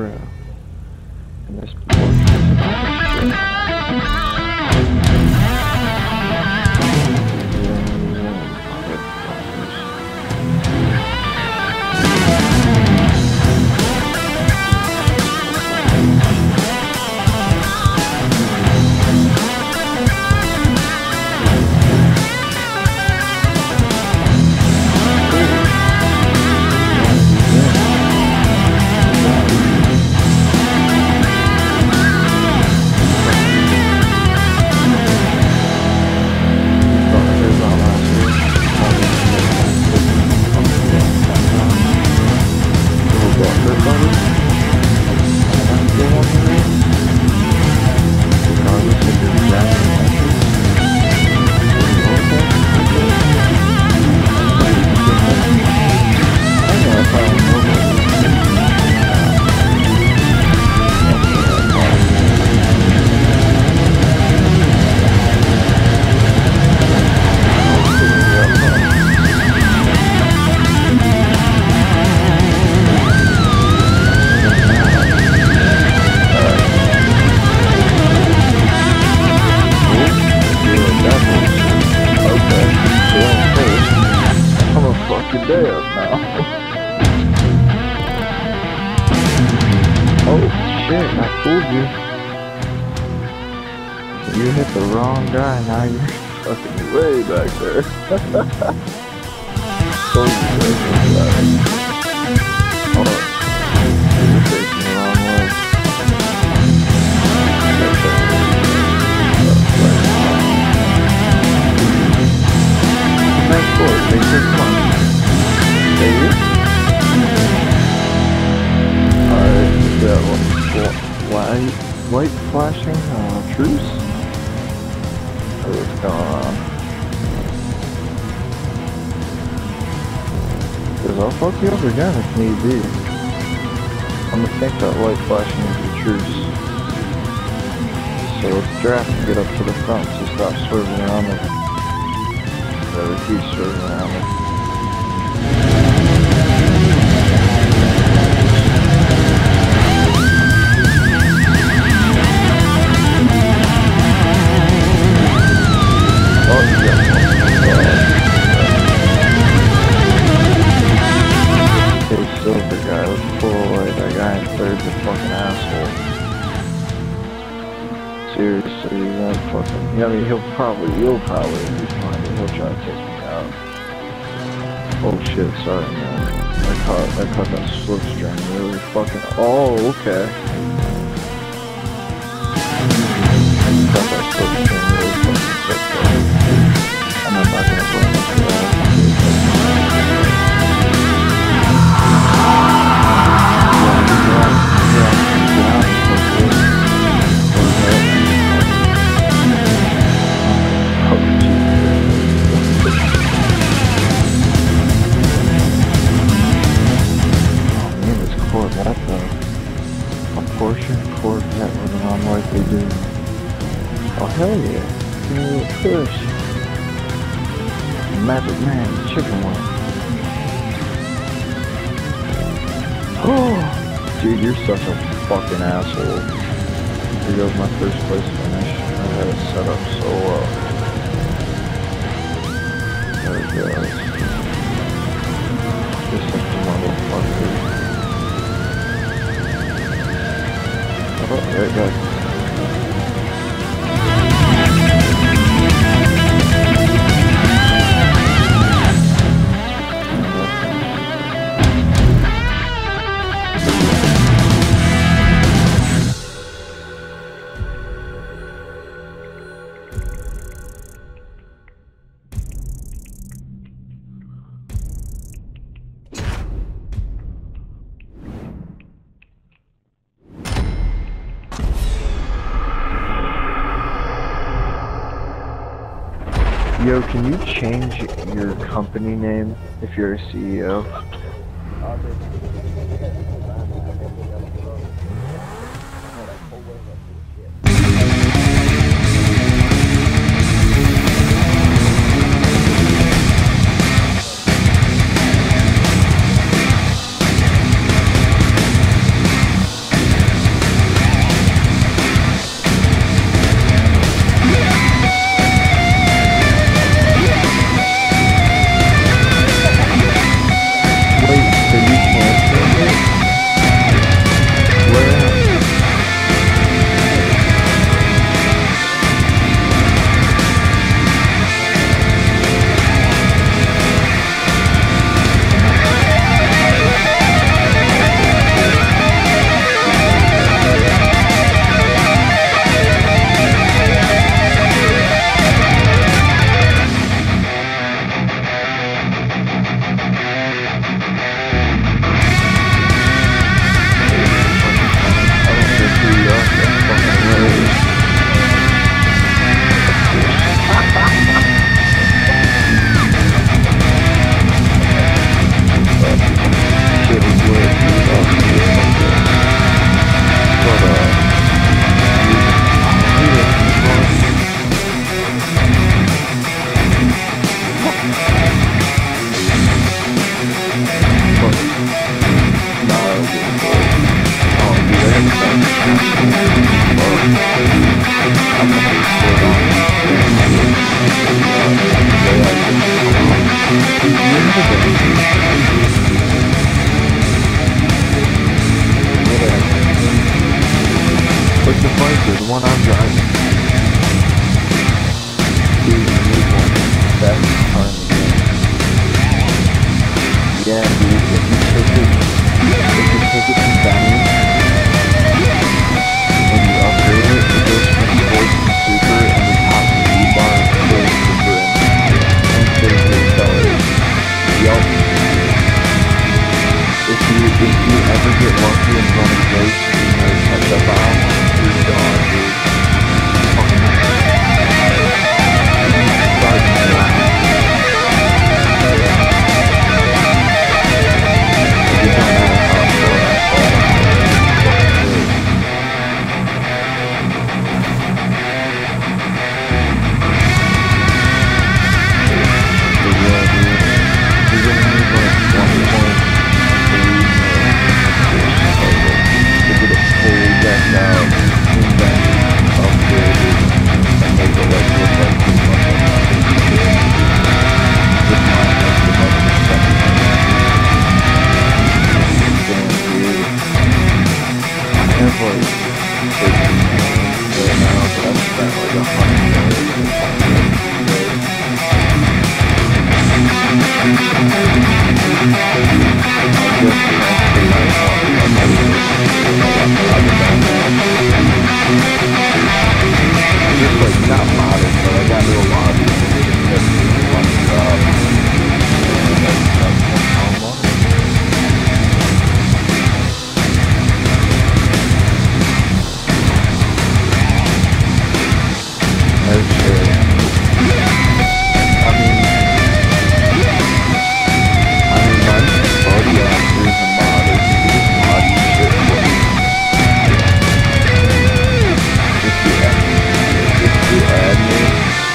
bro. And this bullshit. You hit the wrong guy, now you're fucking way back there. So hold up. You're facing the wrong way. Nice board, take this one. Stay here. Alright, that one. Light flashing, truce? What's going on? Because I'll fuck you up again if need be. I'm gonna think that light flashing is the truce. So let's draft and get up to the front so stop swerving around me. So keep swerving around me. Silver guy, let's pull away. That guy in third's a fucking asshole. Seriously, he's not fucking. I mean, you'll probably be fine, but he'll try to take me out. Oh shit, sorry man. I caught that slipstream really fucking. Oh, okay. I caught that slipstream really fucking sick. I'm not gonna blame him for that. Corvette with an unlikely dude. Oh hell yeah. Give me a little push. Magic Man, chicken wing. Oh, dude, you're such a fucking asshole. Here goes my first place finish. I had it set up so well. There it goes. Just like a motherfucker. Oh, there it goes. Yo, can you change your company name if you're a CEO? Like the Viper, the one I'm driving. Dude, you need one. Best car in the game. Yeah, dude, if you take it to Benny, when you upgrade it, it goes from sports to super, and the top speed bar goes super and stays the accelerator. Yup. If you ever get lucky and run a race and you know catch up on, you're gone, dude. Fucking start now. It doesn't matter how slow that fall. But yeah, dude, you're gonna need like 1 point. To get it fully decked out, and then upgraded, and make it like look like too much of this mine has the most second. I have like 13 million right now, but I've spent like 100 million just like not modern, but I got to a lot of these that's really fun stuff. And that's one That's true. My buddy actually is a modder. He just mod shit for me. If you add me,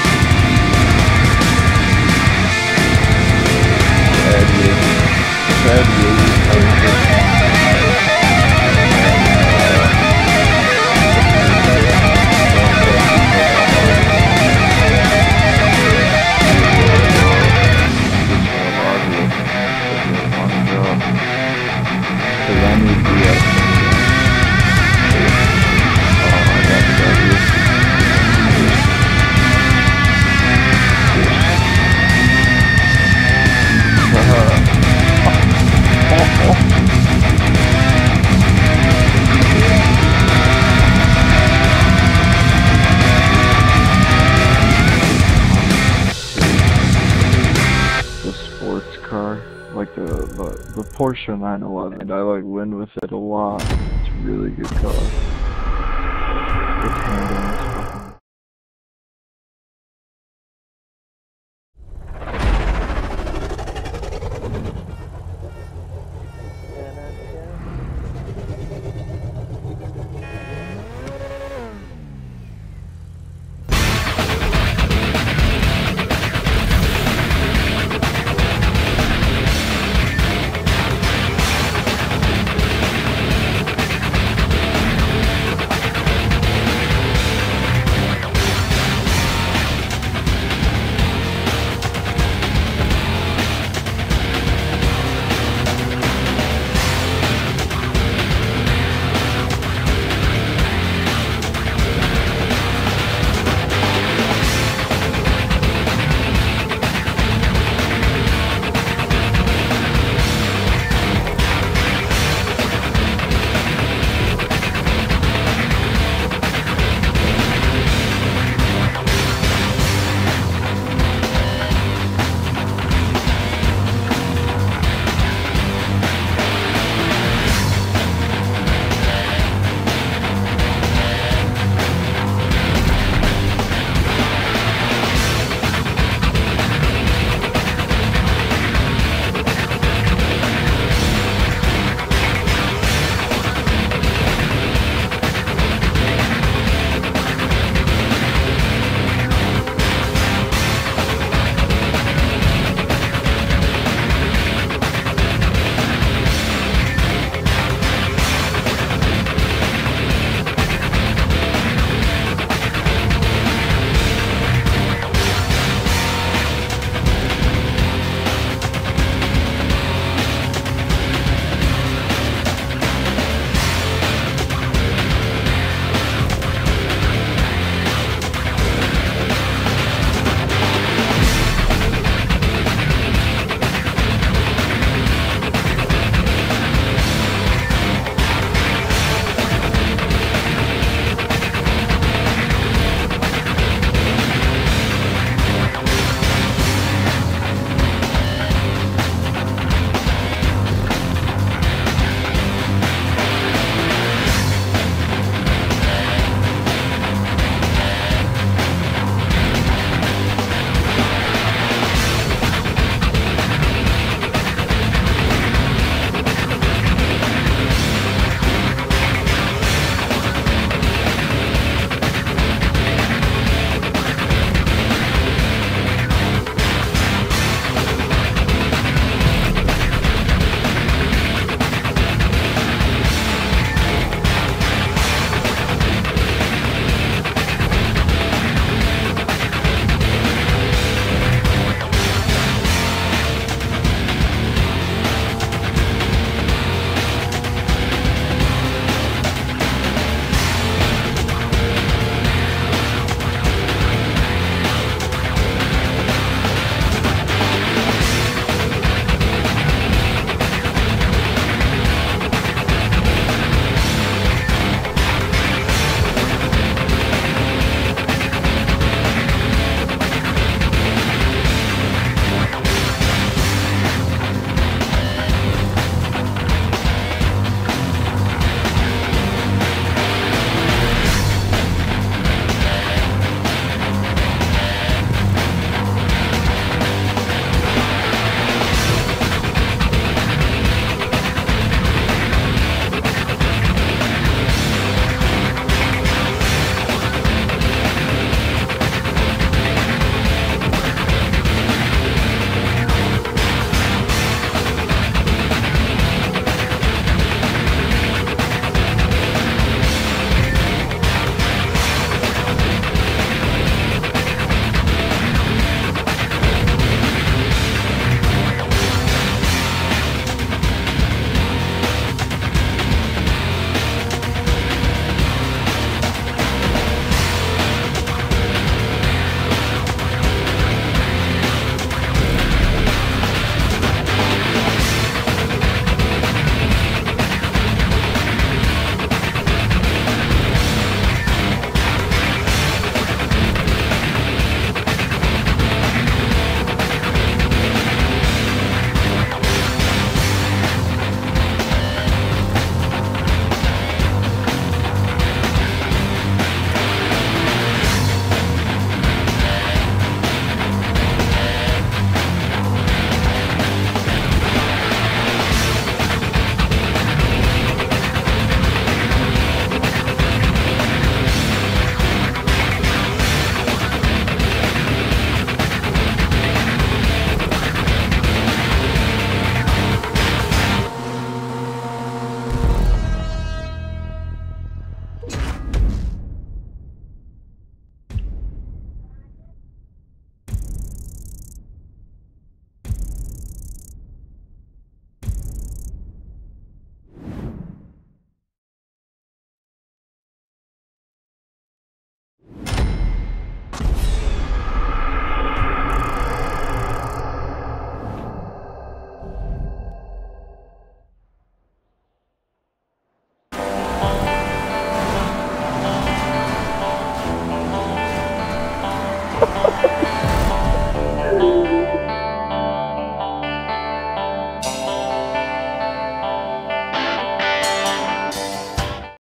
the Porsche 911. I like win with it a lot. It's a really good car. It's handling is fucking.